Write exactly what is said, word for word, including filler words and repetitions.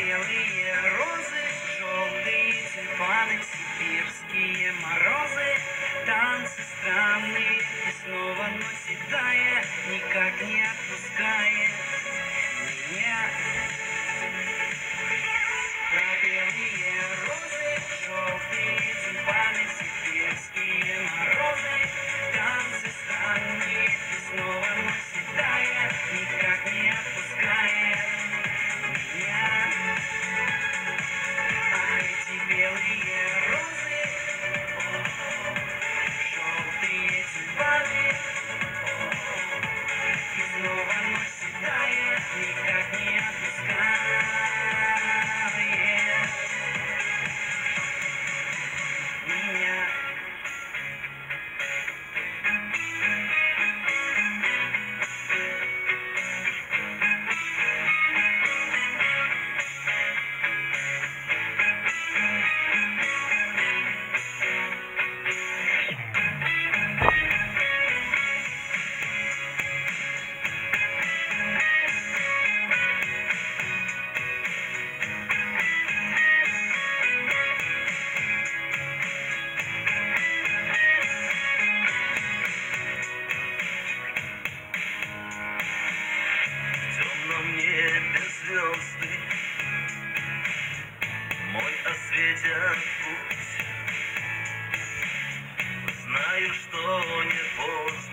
белые розы, желтые тюльпаны, сибирские морозы, танцы странные, и снова ночь седая, никак не отпускает меня. Про белые розы, желтые тюльпаны, сибирские морозы, танцы странные, и снова ночь седая, никак не отпускает меня. Ах, эти белые розы, желтые тюльпаны, и снова ночь седая, никак не отпускает меня. В темном небе звезды мой осветят путь. Знаю, что не поздно